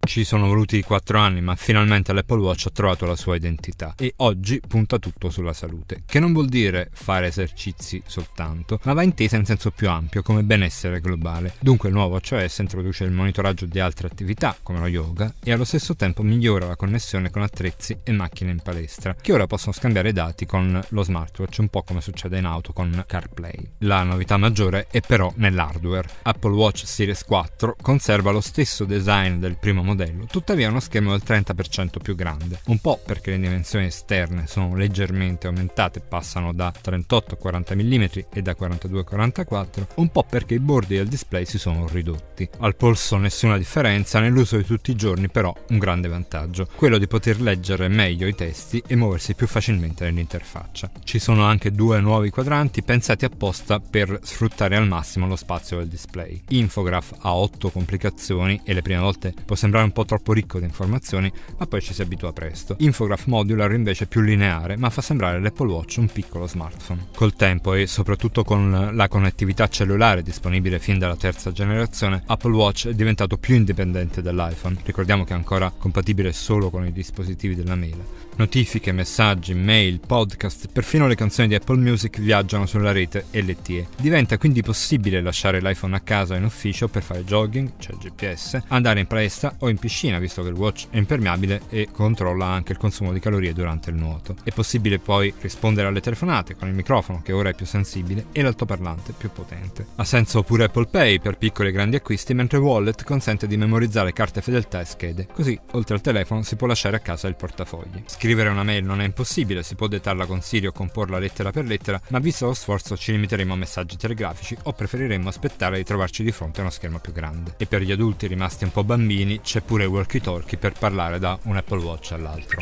Ci sono voluti 4 anni, ma finalmente l'Apple Watch ha trovato la sua identità e oggi punta tutto sulla salute, che non vuol dire fare esercizi soltanto, ma va intesa in senso più ampio come benessere globale. Dunque il nuovo WatchOS introduce il monitoraggio di altre attività come lo yoga e allo stesso tempo migliora la connessione con attrezzi e macchine in palestra, che ora possono scambiare dati con lo smartwatch, un po' come succede in auto con CarPlay. La novità maggiore è però nell'hardware. Apple Watch Series 4 conserva lo stesso design del primo modello, tuttavia uno schermo del 30% più grande, un po' perché le dimensioni esterne sono leggermente aumentate, passano da 38 a 40 mm e da 42 a 44, un po' perché i bordi del display si sono ridotti. Al polso nessuna differenza, nell'uso di tutti i giorni però un grande vantaggio, quello di poter leggere meglio i testi e muoversi più facilmente nell'interfaccia. Ci sono anche 2 nuovi quadranti pensati apposta per sfruttare al massimo lo spazio del display. Infograph ha 8 complicazioni e le prime volte può sembrare un po' troppo ricco di informazioni, ma poi ci si abitua presto. Infograph Modular invece è più lineare, ma fa sembrare l'Apple Watch un piccolo smartphone. Col tempo e soprattutto con la connettività cellulare disponibile fin dalla 3ª generazione, Apple Watch è diventato più indipendente dall'iPhone. Ricordiamo che è ancora compatibile solo con i dispositivi della mela. Notifiche, messaggi, mail, podcast, perfino le canzoni di Apple Music viaggiano sulla rete LTE. Diventa quindi possibile lasciare l'iPhone a casa o in ufficio per fare jogging, cioè GPS, andare in palestra o in piscina, visto che il watch è impermeabile e controlla anche il consumo di calorie durante il nuoto. È possibile poi rispondere alle telefonate con il microfono, che ora è più sensibile, e l'altoparlante più potente. Ha senso pure Apple Pay per piccoli e grandi acquisti, mentre Wallet consente di memorizzare carte fedeltà e schede. Così, oltre al telefono, si può lasciare a casa il portafogli. Scrivere una mail non è impossibile, si può dettarla con Siri o comporla lettera per lettera, ma visto lo sforzo ci limiteremo a messaggi telegrafici o preferiremmo aspettare di trovarci di fronte a uno schermo più grande. E per gli adulti rimasti un po' bambini c'è pure il walkie-talkie per parlare da un Apple Watch all'altro.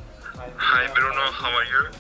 Hi Bruno, how are you?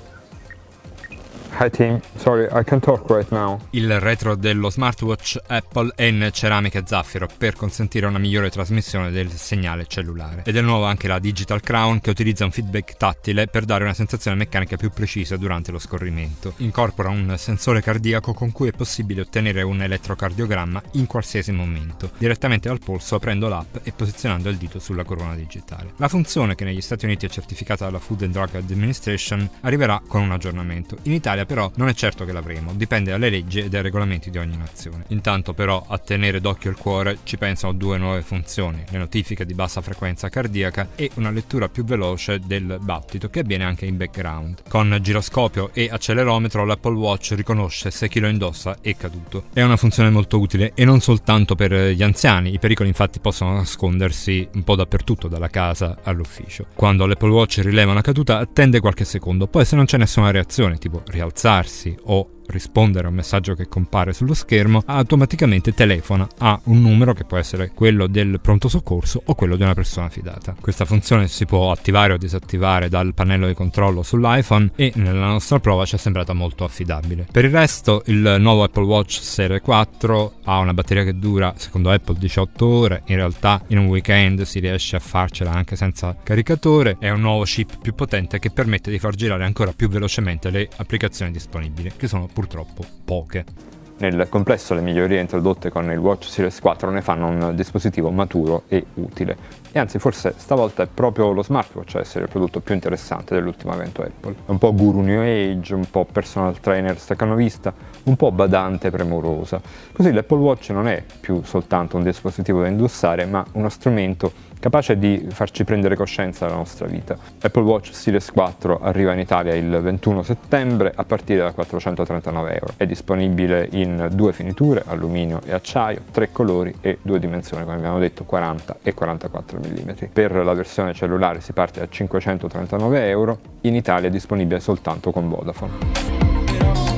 Hi team, sorry, I can talk right now. Il retro dello smartwatch Apple è in ceramica e zaffiro per consentire una migliore trasmissione del segnale cellulare. Ed è nuovo anche la Digital Crown, che utilizza un feedback tattile per dare una sensazione meccanica più precisa durante lo scorrimento. Incorpora un sensore cardiaco con cui è possibile ottenere un elettrocardiogramma in qualsiasi momento, direttamente dal polso aprendo l'app e posizionando il dito sulla corona digitale. La funzione, che negli Stati Uniti è certificata dalla Food and Drug Administration, arriverà con un aggiornamento. In Italia però non è certo che l'avremo, dipende dalle leggi e dai regolamenti di ogni nazione. Intanto però a tenere d'occhio il cuore ci pensano 2 nuove funzioni: le notifiche di bassa frequenza cardiaca e una lettura più veloce del battito, che avviene anche in background. Con giroscopio e accelerometro l'Apple Watch riconosce se chi lo indossa è caduto. È una funzione molto utile e non soltanto per gli anziani, i pericoli infatti possono nascondersi un po' dappertutto, dalla casa all'ufficio. Quando l'Apple Watch rileva una caduta attende qualche secondo, poi se non c'è nessuna reazione, tipo rialzarsi o rispondere a un messaggio che compare sullo schermo, automaticamente telefona a un numero che può essere quello del pronto soccorso o quello di una persona fidata. Questa funzione si può attivare o disattivare dal pannello di controllo sull'iPhone e nella nostra prova ci è sembrata molto affidabile. Per il resto, il nuovo Apple Watch Series 4 ha una batteria che dura, secondo Apple, 18 ore. In realtà in un weekend si riesce a farcela anche senza caricatore. È un nuovo chip più potente che permette di far girare ancora più velocemente le applicazioni disponibili, che sono purtroppo poche. Nel complesso le migliorie introdotte con il Watch Series 4 ne fanno un dispositivo maturo e utile. E anzi, forse stavolta è proprio lo smartwatch a essere il prodotto più interessante dell'ultimo evento Apple. È un po' guru new age, un po' personal trainer staccanovista, un po' badante premurosa. Così l'Apple Watch non è più soltanto un dispositivo da indossare, ma uno strumento capace di farci prendere coscienza della nostra vita. Apple Watch Series 4 arriva in Italia il 21 settembre a partire da €439. È disponibile in 2 finiture, alluminio e acciaio, 3 colori e 2 dimensioni, come abbiamo detto, 40 e 44 mm. Per la versione cellulare si parte da €539, in Italia è disponibile soltanto con Vodafone.